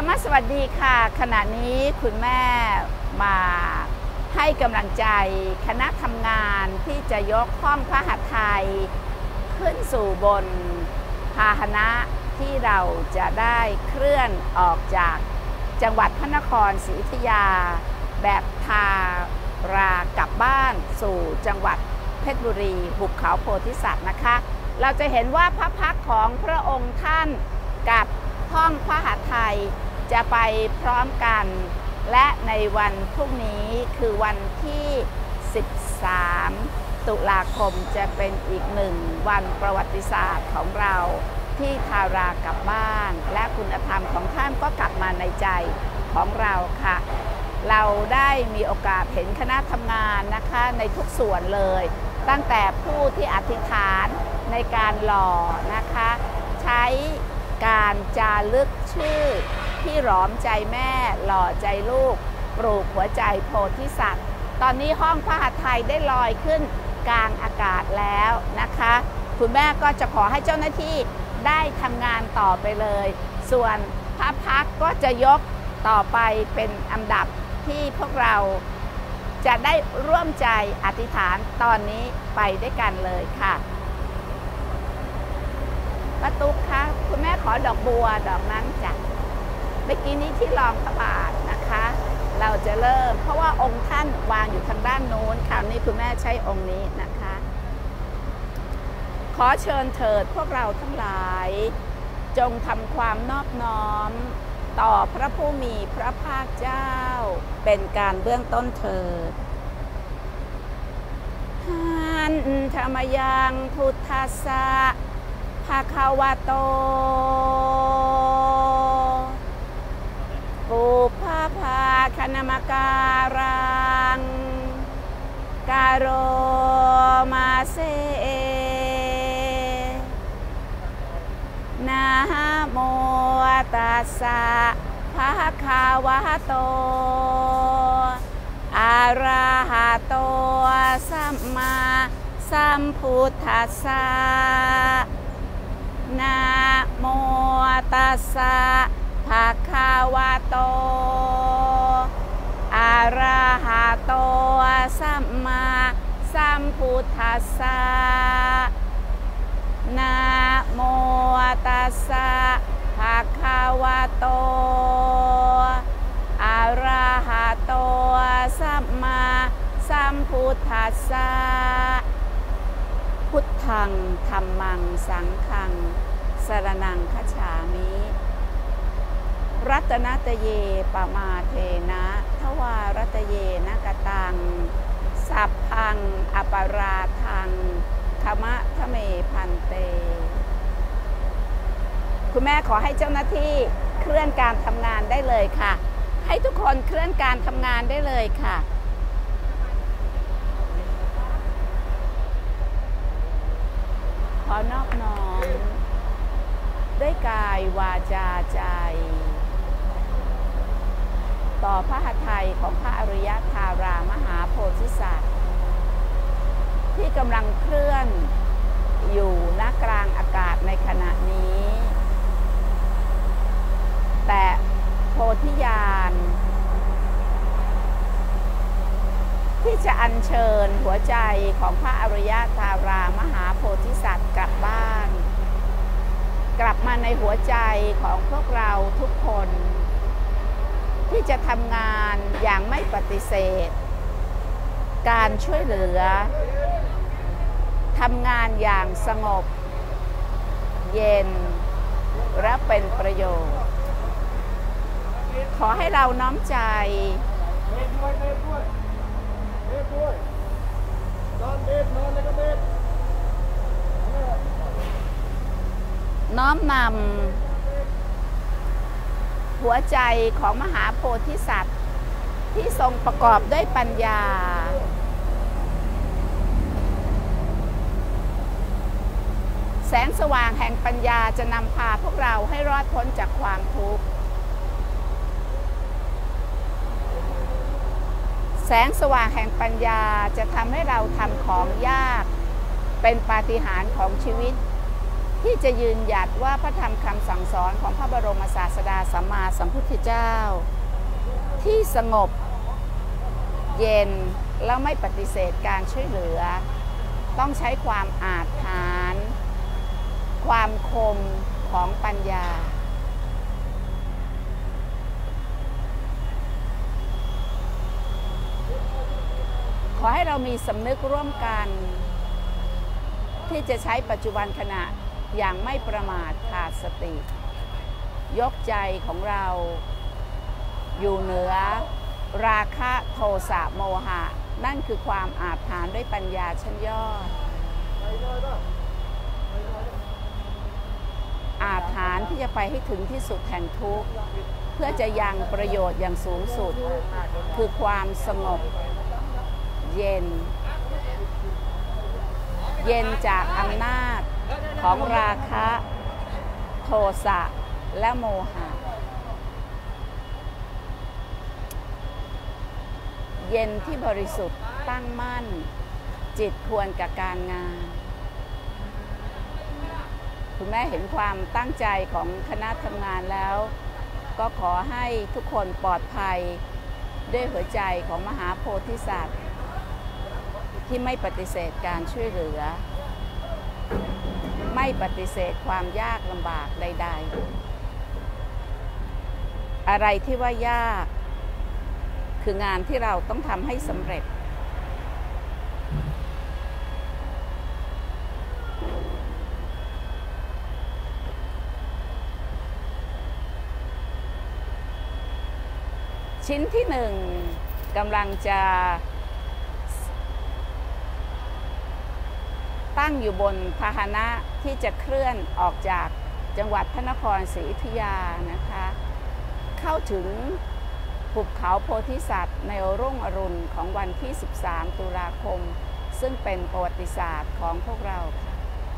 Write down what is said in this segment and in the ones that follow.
รมสวัสดีค่ะขณะนี้คุณแม่มาให้กำลังใจคณะทำงานที่จะยกห้องพระหัตถ์ไทยขึ้นสู่บนพาหนะที่เราจะได้เคลื่อนออกจากจังหวัดพระนครศรีอยุธยาแบบทารากลับบ้านสู่จังหวัดเพชรบุรีหุบเขาโพธิสัตว์นะคะเราจะเห็นว่าพระพักตร์ของพระองค์ท่านกับห้องพระหัตถ์ไทยจะไปพร้อมกันและในวันพรุ่งนี้คือวันที่13ตุลาคมจะเป็นอีกหนึ่งวันประวัติศาสตร์ของเราที่ทารากลับบ้านและคุณธรรมของท่านก็กลับมาในใจของเราค่ะเราได้มีโอกาสเห็นคณะทำงานนะคะในทุกส่วนเลยตั้งแต่ผู้ที่อธิษฐานในการหล่อนะคะใช้การจารึกชื่อที่หลอมใจแม่หล่อใจลูกปลูกหัวใจโพธิสัตว์ตอนนี้ห้องพระหัตถ์ไทยได้ลอยขึ้นกลางอากาศแล้วนะคะคุณแม่ก็จะขอให้เจ้าหน้าที่ได้ทำงานต่อไปเลยส่วนพระพักตร์ก็จะยกต่อไปเป็นอันดับที่พวกเราจะได้ร่วมใจอธิษฐานตอนนี้ไปด้วยกันเลยค่ะป้าตุ๊กคะคุณแม่ขอดอกบัวดอกนั้นจ้ะเมื่อกี้นี้ที่รองพระบาทนะคะเราจะเริ่มเพราะว่าองค์ท่านวางอยู่ทางด้านโน้นคราวนี้คุณแม่ใช้องค์นี้นะคะขอเชิญเถิดพวกเราทั้งหลายจงทำความนอบน้อมต่อพระผู้มีพระภาคเจ้าเป็นการเบื้องต้นเถิดหันธรรมยังพุทธัสสะภะคะวะโตปุพพะภาคณมการังกาโรมาเซนะโมตัสสะภะคะวะโตอะระหะโตสัมมาสัมพุทธัสสะนะโมตัสสะภะคะวะโตอะระหะโตสัมมาสัมพุทธัสสะนะโมตัสสะภะคะวะโตอะระหะโตสัมมาสัมพุทธัสสะพุทธังธัมมังสังฆังสรณังคัจฉามิรัตนตเยปมาเทนะทวารัตเยนะกตังสัพพังอปราทังขมะทะเมพันเตคุณแม่ขอให้เจ้าหน้าที่เคลื่อนการทำงานได้เลยค่ะให้ทุกคนเคลื่อนการทำงานได้เลยค่ะขอนอบน้อมด้วยกายวาจาใจต่อพระหัตถ์ไทยของพระอริยธารามหาโพธิสัตว์ที่กำลังเคลื่อนอยู่ณกลางอากาศในขณะนี้แต่โพธิญาณที่จะอัญเชิญหัวใจของพระอริยธารามหาโพธิสัตว์กลับบ้านกลับมาในหัวใจของพวกเราทุกคนที่จะทำงานอย่างไม่ปฏิเสธการช่วยเหลือทำงานอย่างสงบเย็นและเป็นประโยชน์ขอให้เราน้อมใจน้อมนำหัวใจของมหาโพธิสัตว์ที่ทรงประกอบด้วยปัญญาแสงสว่างแห่งปัญญาจะนำพาพวกเราให้รอดพ้นจากความทุกข์แสงสว่างแห่งปัญญาจะทำให้เราทำของยากเป็นปาฏิหาริย์ของชีวิตที่จะยืนหยัดว่าพระธรรมคำสั่งสอนของพระบรมศาสดาสัมมาสัมพุทธเจ้าที่สงบเย็นแล้วไม่ปฏิเสธการช่วยเหลือต้องใช้ความอาจหาญความคมของปัญญาขอให้เรามีสำนึกร่วมกันที่จะใช้ปัจจุบันขณะอย่างไม่ประมาทขาดสติยกใจของเราอยู่เหนือราคะโทสะโมหะนั่นคือความอาจหาญด้วยปัญญาชั้นยอดอาจหาญที่จะไปให้ถึงที่สุดแห่งทุกข์เพื่อจะยังประโยชน์อย่างสูงสุดคือความสงบเย็นจากอำนาจของราคะโทสะและโมหะเย็นที่บริสุทธิ์ตั้งมั่นจิตควรกับการงานคุณแม่เห็นความตั้งใจของคณะทำงานแล้วก็ขอให้ทุกคนปลอดภัยด้วยหัวใจของมหาโพธิสัตว์ที่ไม่ปฏิเสธการช่วยเหลือไม่ปฏิเสธความยากลำบากใดๆอะไรที่ว่ายากคืองานที่เราต้องทำให้สำเร็จชิ้นที่หนึ่งกำลังจะตั้งอยู่บนพาหนะที่จะเคลื่อนออกจากจังหวัดพระนครศรีอยุธยานะคะเข้าถึงหุบเขาโพธิสัตว์ในรุ่งอรุณของวันที่ 13 ตุลาคมซึ่งเป็นประวัติศาสตร์ของพวกเราค่ะ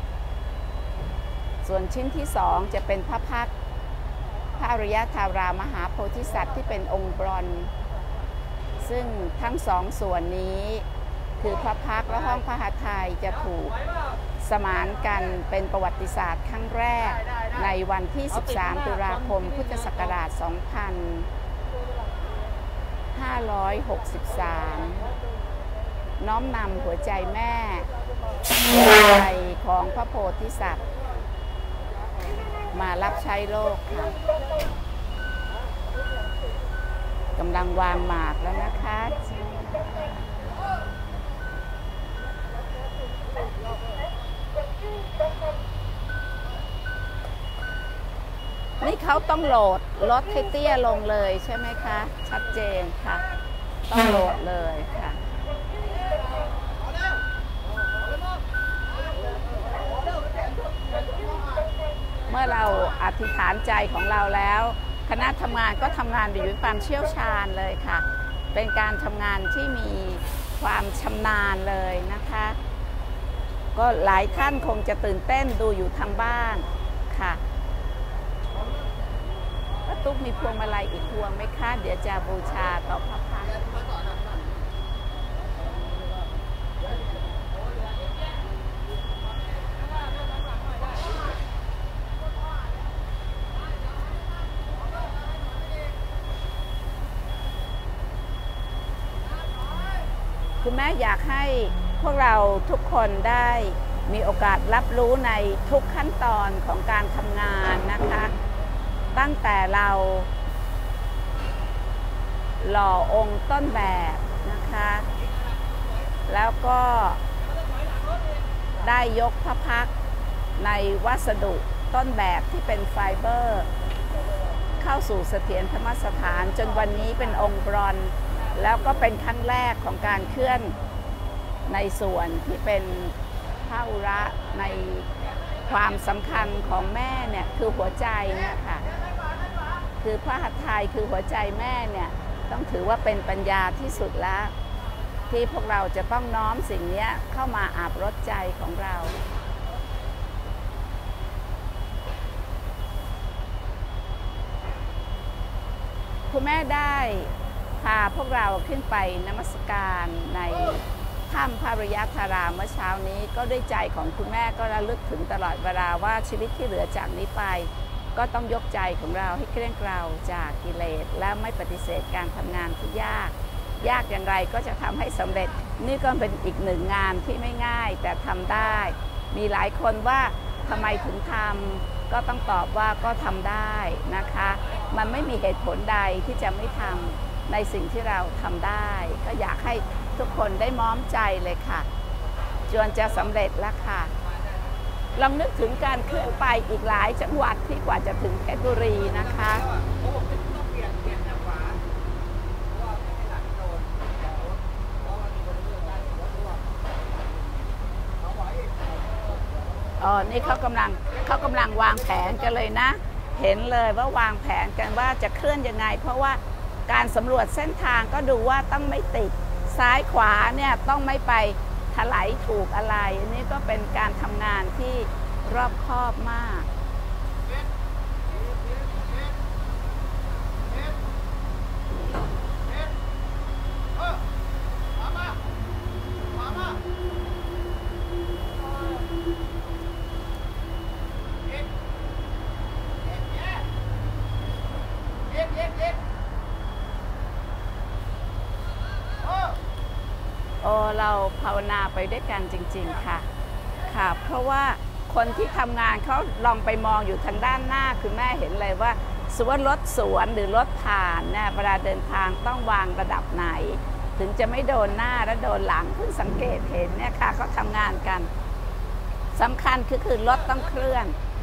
ส่วนชิ้นที่สองจะเป็นพระพักตร์พระอริยธารามหาโพธิสัตว์ที่เป็นองค์บรอนซ์ซึ่งทั้งสองส่วนนี้คือพระพักตร์และห้องพระหัตถ์ไทยจะถูกสมานกันเป็นประวัติศาสตร์ครั้งแรกในวันที่ 13 ตุลาคม พุทธศักราช 2563 น้อมนำหัวใจแม่หัวใจของพระโพธิสัตว์มารับใช้โลกค่ะกำลังวางหมากแล้วนะคะนี่เขาต้องโหลดลดให้เตี้ยลงเลยใช่ไหมคะชัดเจนค่ะต้องโหลดเลยค่ะเมื่อเราอธิษฐานใจของเราแล้วคณะทำงานก็ทำงานอยู่ด้วยความเชี่ยวชาญเลยค่ะเป็นการทำงานที่มีความชำนาญเลยนะคะก็หลายท่านคงจะตื่นเต้นดูอยู่ทางบ้านค่ะป้าตุ๊กมีพวงมาลัยอีกพวงไหมคะเดี๋ยวจะบูชาต่อพระพักตร์คุณแม่อยากให้พวกเราทุกคนได้มีโอกาสรับรู้ในทุกขั้นตอนของการทำงานนะคะตั้งแต่เราหล่อองค์ต้นแบบนะคะแล้วก็ได้ยกพระพักตร์ในวัสดุต้นแบบที่เป็นไฟเบอร์เข้าสู่เสถียรธรรมสถานจนวันนี้เป็นองค์บรอนซ์แล้วก็เป็นครั้งแรกของการเคลื่อนในส่วนที่เป็นพระอุระในความสำคัญของแม่เนี่ยคือหัวใจเนี่ยค่ะคือพระหัตถ์ไทยคือหัวใจแม่เนี่ยต้องถือว่าเป็นปัญญาที่สุดแล้วที่พวกเราจะต้องน้อมสิ่งนี้เข้ามาอาบรสใจของเราคุณแม่ได้พาพวกเราขึ้นไปนมัสการในถ้ำพระริยธารามเมื่อเช้านี้ก็ด้วยใจของคุณแม่ก็ระลึกถึงตลอดเวลาว่าชีวิตที่เหลือจากนี้ไปก็ต้องยกใจของเราให้เกลี้ยงเกลาจากกิเลสและไม่ปฏิเสธการทำงานที่ยากอย่างไรก็จะทำให้สำเร็จนี่ก็เป็นอีกหนึ่งงานที่ไม่ง่ายแต่ทำได้มีหลายคนว่าทำไมถึงทำก็ต้องตอบว่าก็ทำได้นะคะมันไม่มีเหตุผลใดที่จะไม่ทำในสิ่งที่เราทำได้ก็อยากให้ทุกคนได้ม้อมใจเลยค่ะจนจะสำเร็จแล้วค่ะลองนึกถึงการเคลื่อนไปอีกหลายจังหวัดที่กว่าจะถึงเพชรบุรีนะคะนี่เขากำลังวางแผนกันเลยนะเห็นเลยว่าวางแผนกันว่าจะเคลื่อนยังไงเพราะว่าการสำรวจเส้นทางก็ดูว่าต้องไม่ติดซ้ายขวาเนี่ยต้องไม่ไปถลายถูกอะไรอันนี้ก็เป็นการทำงานที่รอบคอบมากเราภาวนาไปด้วยกันจริงๆค่ะเพราะว่าคนที่ทำงานเขาลองไปมองอยู่ทางด้านหน้าคือแม่เห็นเลยว่าสมมติรถสวนหรือรถผ่านเนี่ยเวลาเดินทางต้องวางระดับไหนถึงจะไม่โดนหน้าและโดนหลังเพิ่งสังเกตเห็นเนี่ยค่ะเขาทำงานกันสำคัญคือรถต้องเคลื่อน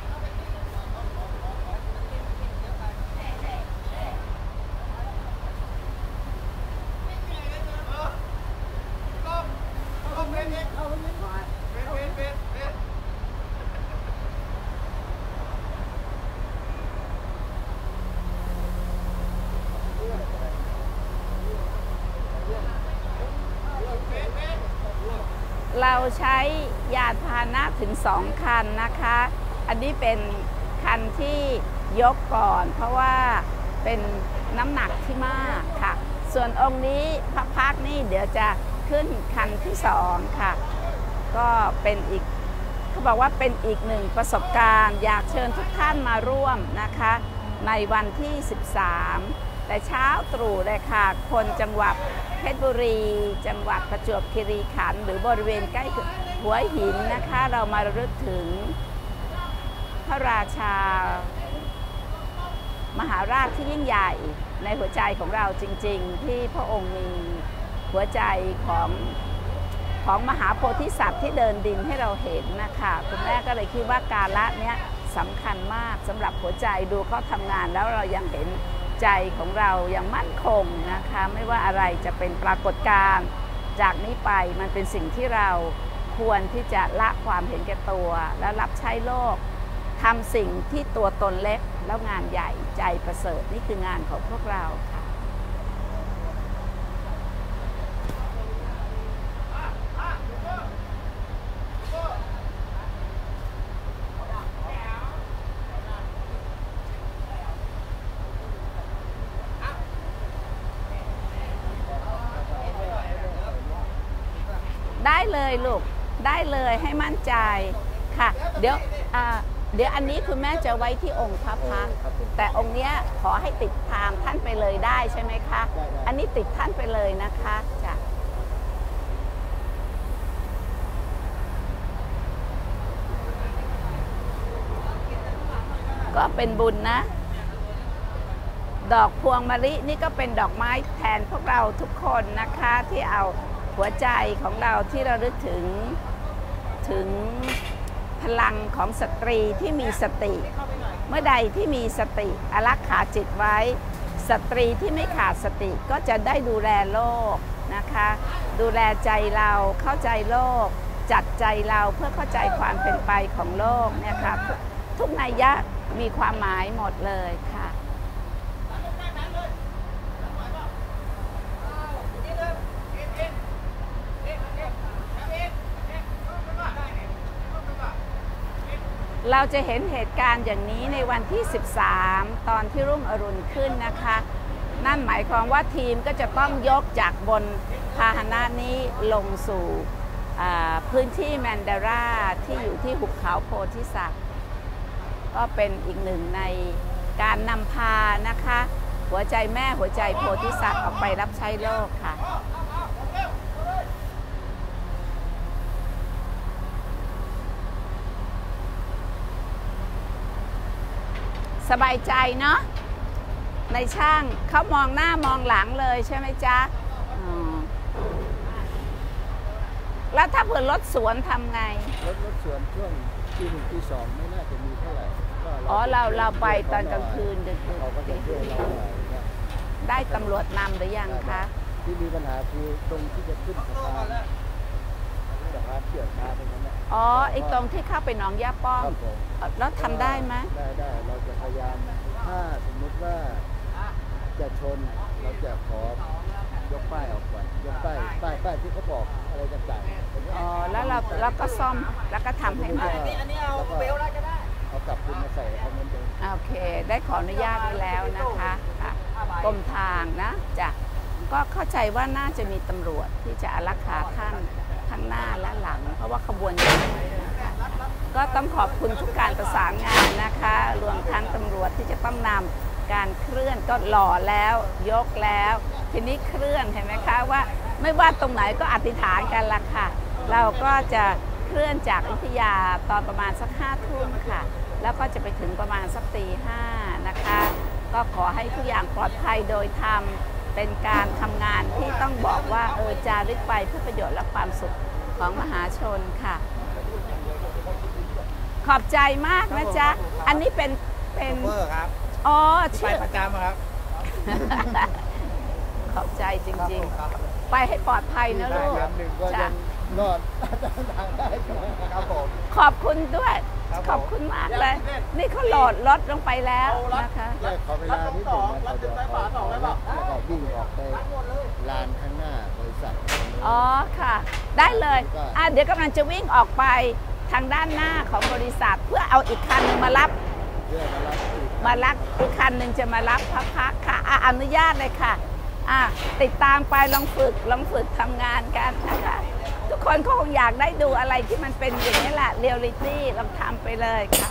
เราใช้ยานพาหนะถึง2 คันนะคะอันนี้เป็นคันที่ยกก่อนเพราะว่าเป็นน้ำหนักที่มากค่ะส่วนองค์นี้พระพักตร์นี่เดี๋ยวจะขึ้นคันที่2ค่ะก็เป็นอีกเขาบอกว่าเป็นอีกหนึ่งประสบการณ์อยากเชิญทุกท่านมาร่วมนะคะในวันที่13แต่เช้าตรู่เลยค่ะคนจังหวัดเพชรบุรีจังหวัดประจวบคีรีขันธ์หรือบริเวณใกล้หัวหินนะคะเรามาระลึกถึงพระราชามหาราชที่ยิ่งใหญ่ในหัวใจของเราจริงๆที่พระองค์มีหัวใจของมหาโพธิสัตว์ที่เดินดินให้เราเห็นนะคะคุณแม่ก็เลยคิดว่ากาละเนี้ยสำคัญมากสำหรับหัวใจดูเขาทำงานแล้วเรายังเห็นใจของเรายังมั่นคงนะคะไม่ว่าอะไรจะเป็นปรากฏการณ์จากนี้ไปมันเป็นสิ่งที่เราควรที่จะละความเห็นแก่ตัวและรับใช้โลกทำสิ่งที่ตัวตนเล็กแล้วงานใหญ่ใจประเสริฐนี่คืองานของพวกเราค่ะได้เลยลูกได้เลยให้มั่นใจค่ะเดี๋ยวอันนี้คุณแม่จะไว้ที่องค์พระพักตร์แต่องค์เนี้ยขอให้ติดตามท่านไปเลยได้ใช่ไหมคะอันนี้ติดท่านไปเลยนะคะจ้ะก็เป็นบุญนะดอกพวงมะลินี่ก็เป็นดอกไม้แทนพวกเราทุกคนนะคะที่เอาหัวใจของเราที่เราลึกถึงพลังของสตรีที่มีสติเมื่อใดที่มีสติอารักขาจิตไว้สตรีที่ไม่ขาดสติก็จะได้ดูแลโลกนะคะดูแลใจเราเข้าใจโลกจัดใจเราเพื่อเข้าใจความเป็นไปของโลกเนี่ยค่ะทุกนัยยะมีความหมายหมดเลยค่ะเราจะเห็นเหตุการณ์อย่างนี้ในวันที่13ตอนที่รุ่งอรุณขึ้นนะคะนั่นหมายความว่าทีมก็จะต้องยกจากบนพาหนะนี้ลงสู่พื้นที่แมนดาร่าที่อยู่ที่หุบเขาโพธิสัตว์ก็เป็นอีกหนึ่งในการนำพานะคะหัวใจแม่หัวใจโพธิสัตว์ออกไปรับใช้โลกค่ะสบายใจเนาะในช่างเขามองหน้ามองหลังเลยใช่ไหมจ๊ะแล้วถ้าเผื่อรถสวนทำไงรถสวนช่วงตี 1 ตี 2ไม่น่าจะมีเท่าไหร่อ๋อเราไปตอนกลางคืนดึกๆได้ตำรวจนำหรือยังคะที่มีปัญหาคือตรงที่จะขึ้นสะพานเชือกมาตรงนั้นอ๋อไอ้ตรงที่เข้าไปหนองย่าป้อมแล้วทำได้ไหมได้เราจะพยายามถ้าสมมุติว่าจะชนเราจะขอยกป้ายออกก่อนยกป้ายที่เขาบอกอะไรต่างๆอ๋อแล้วเราก็ซ่อมแล้วก็ทำให้ใหม่อันนี้เอาเบลได้ก็ได้เอากลับขึ้นมาใส่เขาเหมือนเดิมโอเคได้ขออนุญาตไปแล้วนะคะกรมทางนะจ้ะก็เข้าใจว่าน่าจะมีตำรวจที่จะอารักขาท่านทั้งหน้าและหลังเพราะว่าขบวนใหญ่ก็ต้องขอบคุณทุกการประสานงานนะคะรวมทั้งตำรวจที่จะต้องนำการเคลื่อนก็หล่อแล้วยกแล้วทีนี้เคลื่อนเห็นไหมคะว่าไม่ว่าตรงไหนก็อธิษฐานกันละค่ะเราก็จะเคลื่อนจากอยุธยาตอนประมาณสัก5 ทุ่มค่ะแล้วก็จะไปถึงประมาณสักตี 5นะคะก็ขอให้ทุกอย่างปลอดภัยโดยธรรมเป็นการทำงานที่ต้องบอกว่าจารึกไปเพื่อประโยชน์และความสุขของมหาชนค่ะขอบใจมากนะจ๊ะอันนี้เป็นครับอ๋อไปประจำครับขอบใจจริงๆไปให้ปลอดภัยนะลูกจ้ะรอดทางได้ครับผมขอบคุณด้วยขอบคุณมากเลยนี่เขาโหลดรถลงไปแล้วนะคะขอเวลานิดหนึ่งนะเดี๋ยวแล้วก็วิ่งออกไปลานข้างหน้าบริษัทอ๋อค่ะได้เลยเดี๋ยวกำลังจะวิ่งออกไปทางด้านหน้าของบริษัทเพื่อเอาอีกคันนึงมารับอีกคันหนึ่งจะมารับพระพักค่ะอนุญาตเลยค่ะติดตามไปลองฝึกทำงานกันนะคะทุกคนคงอยากได้ดูอะไรที่มันเป็นอย่างนี้แหละเรียลลิตี้ลองทำไปเลยค่ะ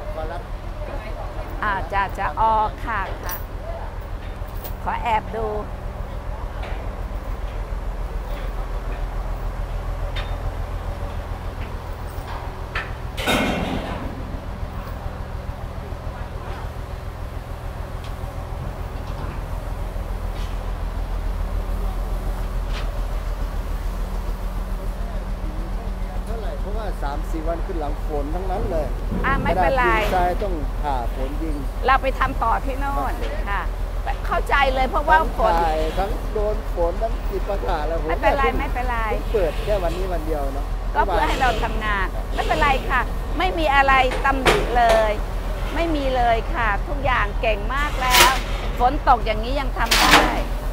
จะค่ะขอแอบดู 3-4 วันขึ้นหลังฝนทั้งนั้นเลยไม่เป็นไรใจต้องผ่าฝนยิงเราไปทำต่อที่โน่นค่ะเข้าใจเลยเพราะว่าฝนทั้งโดนฝนทั้งติดประกาศแล้วไม่เป็นไรเปิดแค่วันนี้วันเดียวเนาะก็เพื่อให้เราทำงานไม่เป็นไรค่ะไม่มีอะไรตำหนิเลยไม่มีเลยค่ะทุกอย่างเก่งมากแล้วฝนตกอย่างนี้ยังทำได้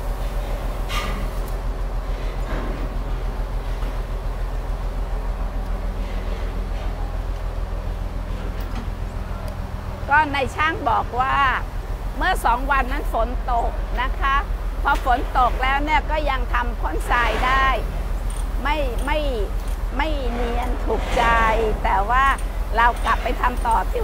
ก็ในช่างบอกว่าเมื่อ2 วันนั้นฝนตกนะคะพอฝนตกแล้วเนี่ยก็ยังทำพ่นทรายได้ไม่เนียนถูกใจแต่ว่าเรากลับไปทำต่อที่